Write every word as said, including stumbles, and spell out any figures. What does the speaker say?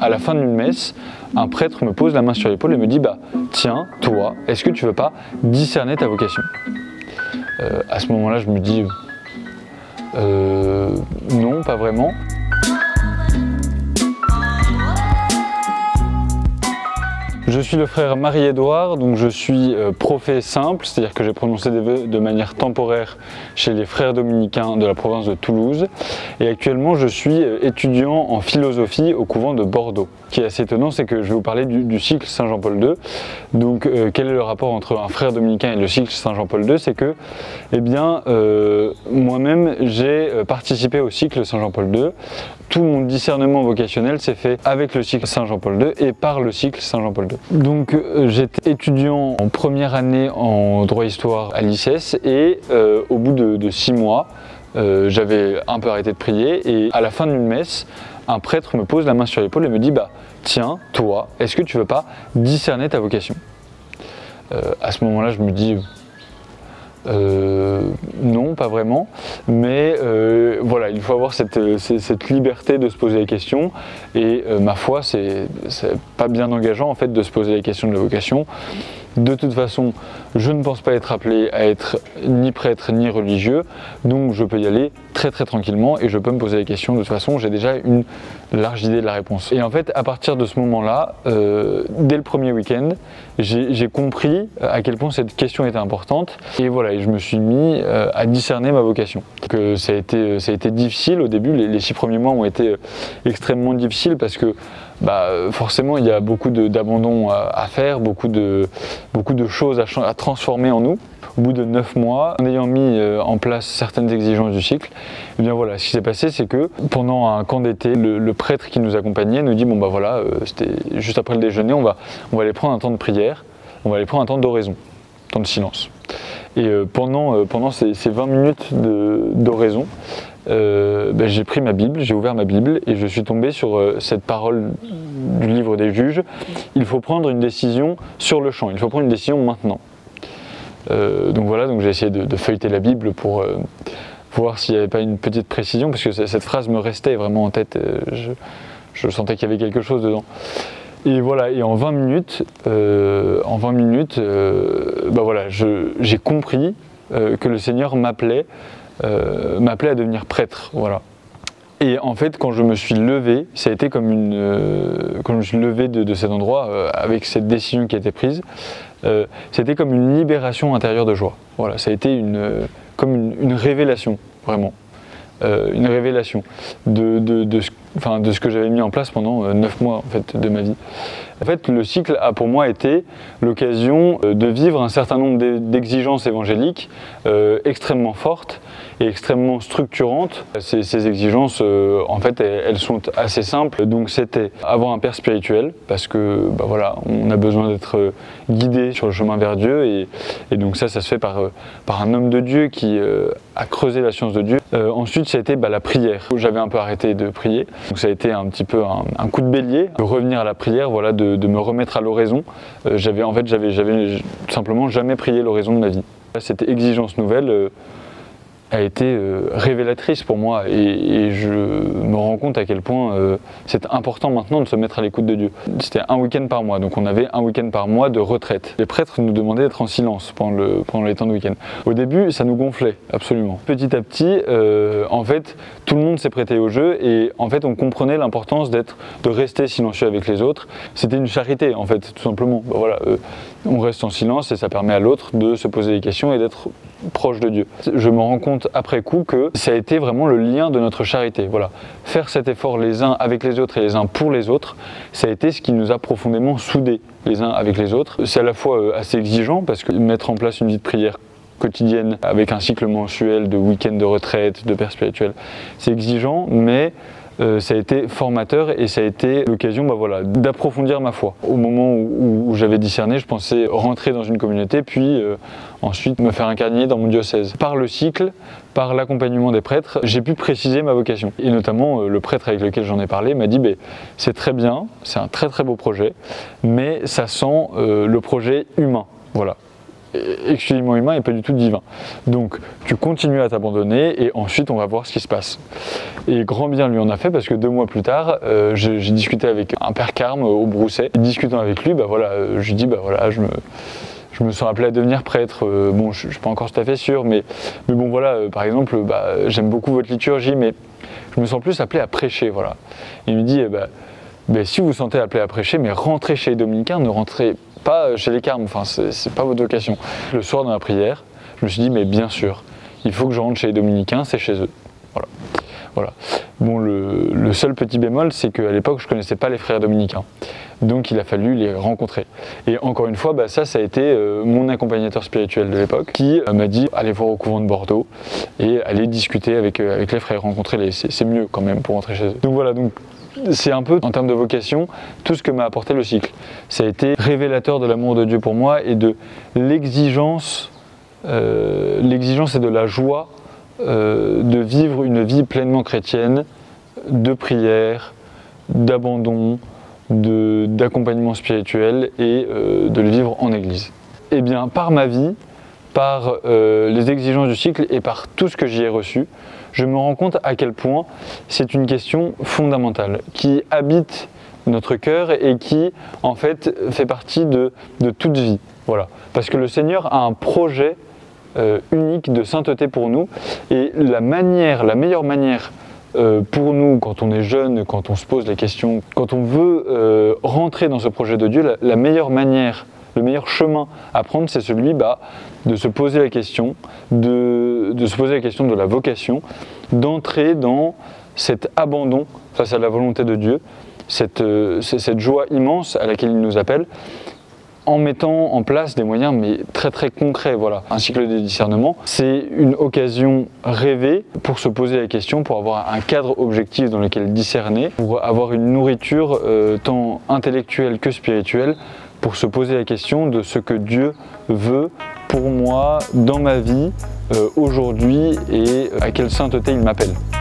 à la fin d'une messe, un prêtre me pose la main sur l'épaule et me dit bah tiens, toi, est-ce que tu veux pas discerner ta vocation? euh, À ce moment-là, je me dis euh, non, pas vraiment. Je suis le frère Marie-Édouard, donc je suis euh, prophet simple, c'est-à-dire que j'ai prononcé des vœux de manière temporaire chez les frères dominicains de la province de Toulouse. Et actuellement, je suis euh, étudiant en philosophie au couvent de Bordeaux. Ce qui est assez étonnant, c'est que je vais vous parler du, du cycle Saint Jean-Paul deux. Donc, euh, quel est le rapport entre un frère dominicain et le cycle Saint Jean-Paul deux? C'est que, eh bien, euh, moi-même, j'ai participé au cycle Saint Jean-Paul deux. Tout mon discernement vocationnel s'est fait avec le cycle Saint Jean-Paul deux et par le cycle Saint Jean-Paul deux. Donc euh, j'étais étudiant en première année en droit-histoire à l'I C S et euh, au bout de, de six mois, euh, j'avais un peu arrêté de prier et à la fin d'une messe, un prêtre me pose la main sur l'épaule et me dit bah tiens, toi, est-ce que tu veux pas discerner ta vocation? euh, À ce moment-là, je me dis Euh, non, pas vraiment, mais euh, voilà, il faut avoir cette, cette liberté de se poser les questions et euh, ma foi, c'est pas bien engageant en fait de se poser les questions de la vocation. De toute façon, je ne pense pas être appelé à être ni prêtre ni religieux, donc je peux y aller très très tranquillement et je peux me poser les questions. De toute façon, j'ai déjà une large idée de la réponse. Et en fait, à partir de ce moment-là, euh, dès le premier week-end, j'ai compris à quel point cette question était importante. Et voilà, et je me suis mis euh, à discerner ma vocation. Donc, euh, ça a été, ça a été difficile au début. Les, les six premiers mois ont été extrêmement difficiles parce que bah, forcément, il y a beaucoup d'abandon à, à faire, beaucoup de, beaucoup de choses à, à transformer en nous. Au bout de neuf mois, en ayant mis euh, en place certaines exigences du cycle, et bien voilà, ce qui s'est passé, c'est que pendant un camp d'été, le, le prêtre qui nous accompagnait nous dit bon bah voilà, euh, c'était juste après le déjeuner, on va, on va aller prendre un temps de prière, on va aller prendre un temps d'oraison, un temps de silence. Et euh, pendant, euh, pendant ces, ces vingt minutes d'oraison, euh, ben, j'ai pris ma Bible, j'ai ouvert ma Bible et je suis tombé sur euh, cette parole du livre des juges. Il faut prendre une décision sur le champ, il faut prendre une décision maintenant. Euh, donc voilà, donc j'ai essayé de, de feuilleter la Bible pour euh, voir s'il n'y avait pas une petite précision, parce que cette phrase me restait vraiment en tête, euh, je, je sentais qu'il y avait quelque chose dedans. Et voilà, et en vingt minutes, euh, en vingt minutes, euh, bah voilà, j'ai compris euh, que le Seigneur m'appelait, euh, m'appelait à devenir prêtre, voilà. Et en fait, quand je me suis levé, ça a été comme une, euh, quand je me suis levé de, de cet endroit euh, avec cette décision qui a été prise, euh, c'était comme une libération intérieure de joie. Voilà, ça a été une, euh, comme une, une révélation, vraiment. Euh, une révélation de, de, de, ce, enfin, de ce que j'avais mis en place pendant euh, neuf mois en fait, de ma vie. En fait, le cycle a pour moi été l'occasion euh, de vivre un certain nombre d'exigences évangéliques euh, extrêmement fortes et extrêmement structurantes. Ces, ces exigences, euh, en fait, elles, elles sont assez simples. Donc c'était avoir un père spirituel, parce que bah, voilà, on a besoin d'être guidé sur le chemin vers Dieu, et, et donc ça, ça se fait par, par un homme de Dieu qui euh, a creusé la science de Dieu. Euh, ensuite, ça a été bah, la prière. J'avais un peu arrêté de prier, donc ça a été un petit peu un, un coup de bélier, de revenir à la prière, voilà, de, de me remettre à l'oraison. Euh, j'avais en fait, j'avais, j'avais simplement jamais prié l'oraison de ma vie. Cette exigence nouvelle euh, a été euh, révélatrice pour moi, et, et je me rends compte à quel point euh, c'est important maintenant de se mettre à l'écoute de Dieu. C'était un week-end par mois, donc on avait un week-end par mois de retraite. Les prêtres nous demandaient d'être en silence pendant, le, pendant les temps de week-end. Au début, ça nous gonflait, absolument. Petit à petit, euh, en fait, tout le monde s'est prêté au jeu, et en fait, on comprenait l'importance d'être, de rester silencieux avec les autres. C'était une charité, en fait, tout simplement. Ben voilà, euh, on reste en silence et ça permet à l'autre de se poser des questions et d'être proche de Dieu. Je me rends compte après coup que ça a été vraiment le lien de notre charité. Voilà. Faire cet effort les uns avec les autres et les uns pour les autres, ça a été ce qui nous a profondément soudés les uns avec les autres. C'est à la fois assez exigeant, parce que mettre en place une vie de prière quotidienne avec un cycle mensuel de week-end de retraite, de père spirituel, c'est exigeant, mais Euh, ça a été formateur et ça a été l'occasion bah voilà, d'approfondir ma foi. Au moment où, où j'avais discerné, je pensais rentrer dans une communauté, puis euh, ensuite me faire incarner dans mon diocèse. Par le cycle, par l'accompagnement des prêtres, j'ai pu préciser ma vocation. Et notamment, euh, le prêtre avec lequel j'en ai parlé m'a dit bah, « c'est très bien, c'est un très très beau projet, mais ça sent euh, le projet humain. » Voilà. exclusivement humain et pas du tout divin. Donc tu continues à t'abandonner et ensuite on va voir ce qui se passe. Et grand bien lui en a fait parce que deux mois plus tard, euh, j'ai discuté avec un père Carme au Brousset. Et discutant avec lui, bah voilà, euh, je lui dis bah voilà, je me, je me sens appelé à devenir prêtre. Euh, bon, je, je suis pas encore tout à fait sûr, mais, mais bon voilà, euh, par exemple, bah, j'aime beaucoup votre liturgie, mais je me sens plus appelé à prêcher, voilà. Et il me dit, eh bah, bah, si vous vous sentez appelé à prêcher, mais rentrez chez les dominicains, ne rentrez pas chez les carmes, enfin c'est pas votre vocation. Le soir dans la prière, je me suis dit mais bien sûr, il faut que je rentre chez les dominicains, c'est chez eux. Voilà. Voilà. Bon, le, le seul petit bémol, c'est qu'à l'époque, je ne connaissais pas les frères dominicains. Donc il a fallu les rencontrer. Et encore une fois, bah, ça, ça a été euh, mon accompagnateur spirituel de l'époque qui euh, m'a dit allez voir au couvent de Bordeaux et allez discuter avec, euh, avec les frères, rencontrer les. C'est mieux quand même pour rentrer chez eux. Donc voilà, donc c'est un peu, en termes de vocation, tout ce que m'a apporté le cycle. Ça a été révélateur de l'amour de Dieu pour moi et de l'exigence, euh, l'exigence et de la joie euh, de vivre une vie pleinement chrétienne, de prière, d'abandon, d'accompagnement spirituel et euh, de le vivre en église. Et bien, par ma vie, par euh, les exigences du cycle et par tout ce que j'y ai reçu, je me rends compte à quel point c'est une question fondamentale qui habite notre cœur et qui en fait fait partie de, de toute vie. Voilà. Parce que le Seigneur a un projet euh, unique de sainteté pour nous et la manière, la meilleure manière euh, pour nous quand on est jeune, quand on se pose la question, quand on veut euh, rentrer dans ce projet de Dieu, la, la meilleure manière, le meilleur chemin à prendre, c'est celui bah, de se poser la question, de, de se poser la question de la vocation, d'entrer dans cet abandon face à la volonté de Dieu, cette, euh, cette joie immense à laquelle il nous appelle, en mettant en place des moyens mais très très concrets. Voilà. Un cycle de discernement, c'est une occasion rêvée pour se poser la question, pour avoir un cadre objectif dans lequel discerner, pour avoir une nourriture euh, tant intellectuelle que spirituelle, pour se poser la question de ce que Dieu veut pour moi dans ma vie euh, aujourd'hui et à quelle sainteté il m'appelle.